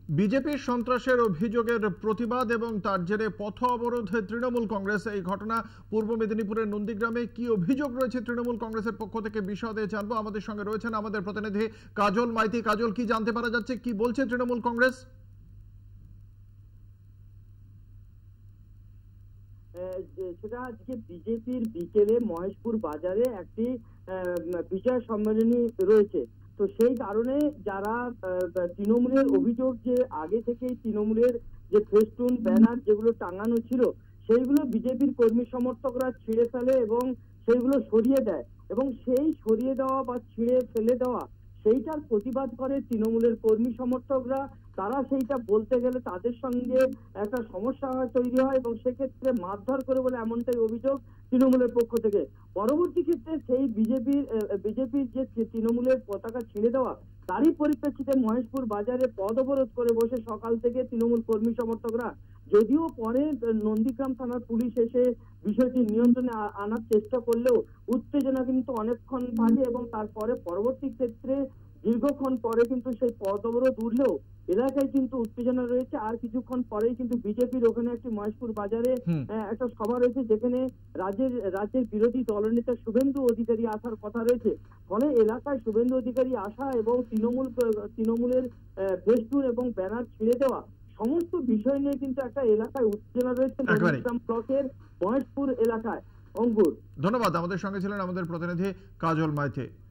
বিজেপির সন্ত্রাসের অভিযোগের প্রতিবাদ এবং তার জেরে পথ অবরোধে তৃণমূল কংগ্রেস। এই ঘটনা পূর্ব মেদিনীপুরের নন্দীগ্রামে। কি অভিযোগ রয়েছে তৃণমূল কংগ্রেসের পক্ষ থেকে বিশদে জানবো। আমাদের সঙ্গে রয়েছেন আমাদের প্রতিনিধি কাজল মাইতি। কাজল, কি জানতে পারা যাচ্ছে, কি বলছে তৃণমূল কংগ্রেস? সেটা আজকে বিজেপির বিকেলে মহেশপুর বাজারে একটি বিজয় সম্মেলনী রয়েছে। তো সেই কারণে যারা তৃণমূলের অভিযোগ যে আগে থেকেই তৃণমূলের যে ফেস্টুন ব্যানার যেগুলো টাঙানো ছিল সেইগুলো বিজেপির কর্মী সমর্থকরা ছিঁড়ে ফেলে এবং সেইগুলো সরিয়ে দেয়, এবং সেই সরিয়ে দেওয়া বা ছিঁড়ে ফেলে দেওয়া সেইটার প্রতিবাদ করে তৃণমূলের কর্মী সমর্থকরা। তারা সেইটা বলতে গেলে তাদের সঙ্গে একটা সমস্যা তৈরি হয় এবং সেক্ষেত্রে মারধর করে বলে এমনটাই অভিযোগ তৃণমূলের পক্ষ থেকে। পরবর্তী ক্ষেত্রে সেই বিজেপির যে তৃণমূলের পতাকা ছিঁড়ে দেওয়া তারই পরিপ্রেক্ষিতে মহেশপুর বাজারে পথ অবরোধ করে বসে সকাল থেকে তৃণমূল কর্মী সমর্থকরা। যদিও পরে নন্দীগ্রাম থানার পুলিশ এসে বিষয়টি নিয়ন্ত্রণে আনার চেষ্টা করলেও উত্তেজনা কিন্তু অনেকক্ষণ থাকে এবং তারপরে পরবর্তী ক্ষেত্রে দীর্ঘক্ষণ পরে কিন্তু সেই পথ অবরোধ উঠলেও এলাকায় কিন্তু উত্তেজনা রয়েছে। আর কিছুক্ষণ পরেই কিন্তু বিজেপির ওখানে একটি মহেশপুর বাজারে একটা সভা রয়েছে, যেখানে রাজ্যের বিরোধী দলনেতা শুভেন্দু অধিকারী আসার কথা রয়েছে। ফলে এলাকায় শুভেন্দু অধিকারী আসা এবং তৃণমূলের ফেস্টুন এবং ব্যানার ছিঁড়ে দেওয়া সমস্ত বিষয় নিয়ে কিন্তু একটা এলাকায় উত্তেজনা রয়েছে নন্দীগ্রাম ব্লকের মহেশপুর এলাকায়। অঙ্কুর, ধন্যবাদ। আমাদের সঙ্গে ছিলেন আমাদের প্রতিনিধি কাজল মাইতি।